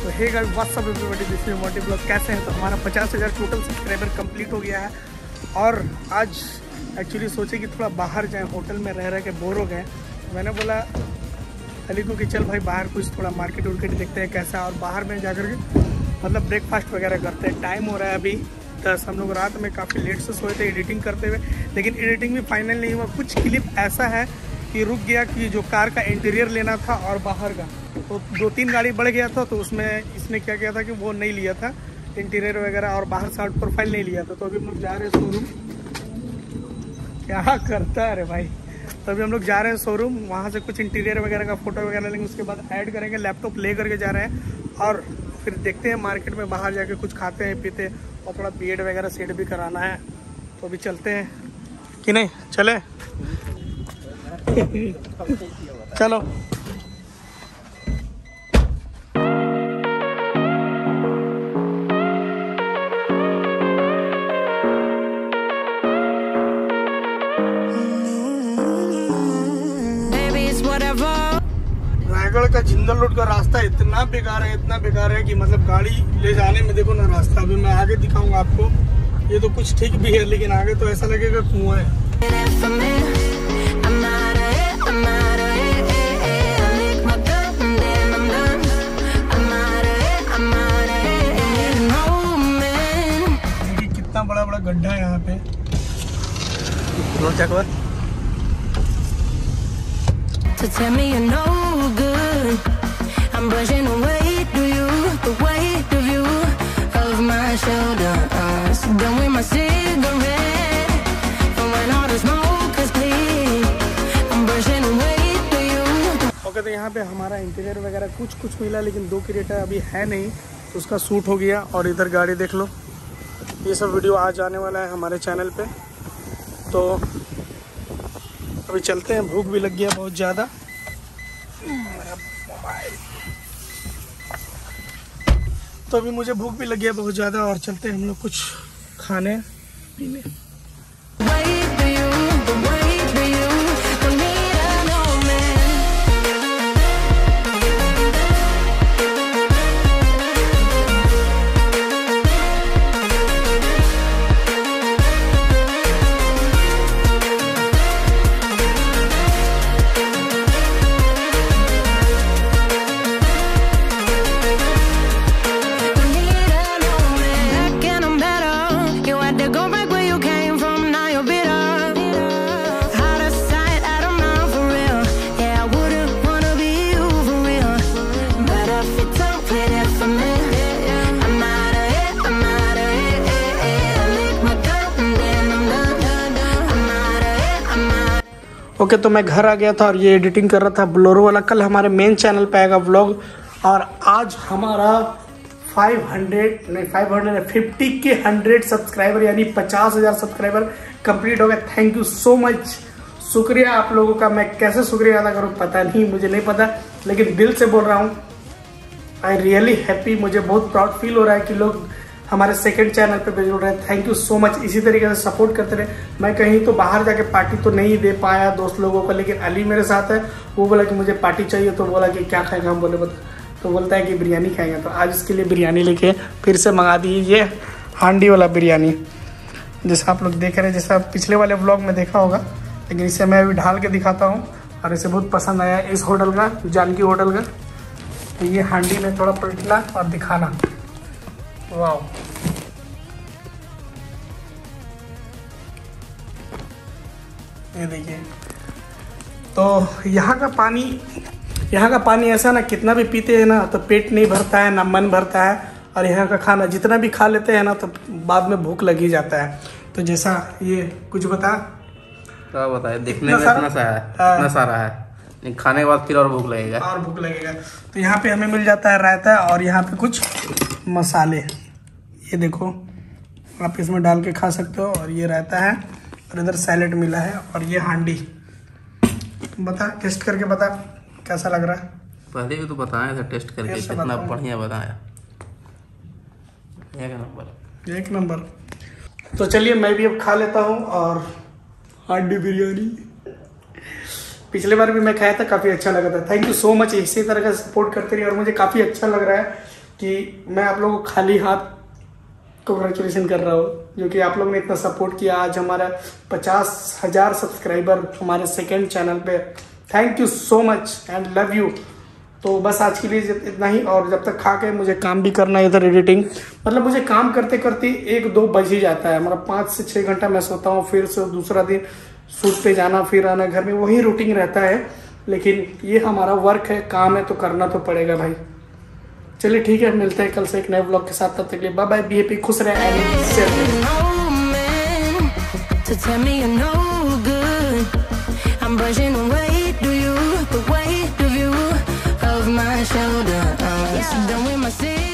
तो hey guys what's up everybody, this is मोटी blog. कैसे हैं? तो हमारा 50,000 टोटल सब्सक्राइबर कंप्लीट हो गया है और आज एक्चुअली सोचे कि थोड़ा बाहर जाएं, होटल में रह के बोर हो गए। मैंने बोला अली को कि चल भाई बाहर कुछ थोड़ा मार्केट वार्केट देखते हैं कैसा, और बाहर में जाकर के मतलब ब्रेकफास्ट वगैरह करते हैं। टाइम हो रहा है अभी 10। हम लोग रात में काफ़ी लेट से सोए थे एडिटिंग करते हुए, लेकिन एडिटिंग भी फाइनल नहीं हुआ। कुछ क्लिप ऐसा है कि रुक गया कि जो कार का इंटीरियर लेना था और बाहर का, तो 2-3 गाड़ी बढ़ गया था, तो उसमें इसने क्या किया था कि वो नहीं लिया था इंटीरियर वगैरह और बाहर से आउट प्रोफाइल नहीं लिया था। तो अभी हम लोग जा रहे हैं शोरूम। क्या करता है अरे भाई। तो अभी हम लोग जा रहे हैं शोरूम, वहाँ से कुछ इंटीरियर वगैरह का फोटो वगैरह लेंगे, उसके बाद ऐड करेंगे। लैपटॉप ले करके जा रहे हैं और फिर देखते हैं मार्केट में बाहर जाके कुछ खाते हैं पीते हैं, और थोड़ा बीएड वगैरह सेट भी कराना है। तो अभी चलते हैं कि नहीं? चले चलो। रायगढ़ का जिंदल रोड का रास्ता इतना बेकार है कि मतलब गाड़ी ले जाने में देखो ना रास्ता। अभी मैं आगे दिखाऊंगा आपको। ये तो कुछ ठीक भी है, लेकिन आगे तो ऐसा लगेगा कुआं है। कितना बड़ा बड़ा गड्ढा है यहाँ पे। To tell me you're no good, I'm brushing away to you, the weight of you, of my shoulders, done with my cigarette, and when all the smoke is clear, I'm brushing away to you. Okay, तो यहाँ पे हमारा interior वगैरह कुछ मिला, लेकिन 2 Creta अभी है नहीं, तो उसका शूट हो गया। और इधर गाड़ी देख लो। ये सब वीडियो आज आने वाला है हमारे चैनल पे। तो अभी चलते हैं, भूख भी लग गया बहुत ज़्यादा। तो अभी मुझे भूख भी लग गया बहुत ज़्यादा, और चलते हैं हम लोग कुछ खाने पीने। ओके, तो मैं घर आ गया था और ये एडिटिंग कर रहा था ब्लोरो वाला। कल हमारे मेन चैनल पे आएगा व्लॉग, और आज हमारा 550 के 100 सब्सक्राइबर यानी 50,000 सब्सक्राइबर कंप्लीट हो गए। थैंक यू सो मच, शुक्रिया आप लोगों का। मैं कैसे शुक्रिया अदा करूँ पता नहीं, मुझे नहीं पता, लेकिन दिल से बोल रहा हूँ। I really happy. मुझे बहुत प्राउड फील हो रहा है कि लोग हमारे सेकंड चैनल पे जुड़ रहे हैं। Thank you so much. इसी तरीके से सपोर्ट करते रहे। मैं कहीं तो बाहर जाके पार्टी तो नहीं दे पाया दोस्त लोगों को, लेकिन अली मेरे साथ है। वो बोला कि मुझे पार्टी चाहिए, तो बोला कि क्या खाएगा। हम बोले तो बोलता है कि बिरयानी खाएंगे। तो आज इसके लिए बिरयानी लेके फिर से मंगा दी। ये हांडी वाला बिरयानी जैसा आप लोग देख रहे हैं, जैसा पिछले वाले व्लॉग में देखा होगा, लेकिन इसे मैं अभी ढाल के दिखाता हूँ। और इसे बहुत पसंद आया इस होटल का, जानकी होटल का। तो ये हांडी में थोड़ा पलटना और दिखाना। वाह, ये देखिए। तो यहाँ का पानी ऐसा ना, कितना भी पीते हैं ना तो पेट नहीं भरता है, ना मन भरता है। और यहाँ का खाना जितना भी खा लेते हैं ना तो बाद में भूख लग ही जाता है। तो जैसा ये कुछ बता, क्या बताए, देखने में इतना सारा है, खाने के बाद फिर और भूख लगेगा। तो यहाँ पे हमें मिल जाता है रायता, और यहाँ पे कुछ मसाले, ये देखो आप इसमें डाल के खा सकते हो। और ये रायता है, और इधर सैलेड मिला है, और ये हांडी। बता, टेस्ट करके बता कैसा लग रहा है। पहले भी तो बताया था टेस्ट करके, कितना बढ़िया बताया। एक नंबर। तो चलिए मैं भी अब खा लेता हूँ। और हांडी बिरयानी पिछले बार भी मैं खाया था, काफ़ी अच्छा लगा था। थैंक यू सो मच, इसी तरह का सपोर्ट करते रहिए। और मुझे काफ़ी अच्छा लग रहा है कि मैं आप लोगों को खाली हाथ कॉन्ग्रेचुलेशन कर रहा हूँ, जो कि आप लोगों ने इतना सपोर्ट किया। आज हमारा 50,000 सब्सक्राइबर हमारे सेकेंड चैनल पे। Thank you so much and love you. तो बस आज के लिए इतना ही, और जब तक खा के मुझे काम भी करना है इधर एडिटिंग, मतलब मुझे काम करते करते 1-2 बज ही जाता है। मतलब 5 से 6 घंटा मैं सोता हूँ, फिर से दूसरा दिन शूट पे जाना, फिर आना, घर में वही रूटीन रहता है। लेकिन ये हमारा वर्क है, काम है, तो करना तो पड़ेगा भाई। चलिए ठीक है, मिलते हैं कल से एक नए व्लॉग के साथ। तब तक के लिए बाय बाय, बी हैप्पी, खुश रहे। I'm brushing away, do you, the weight of you, of my shoulders, done with my city.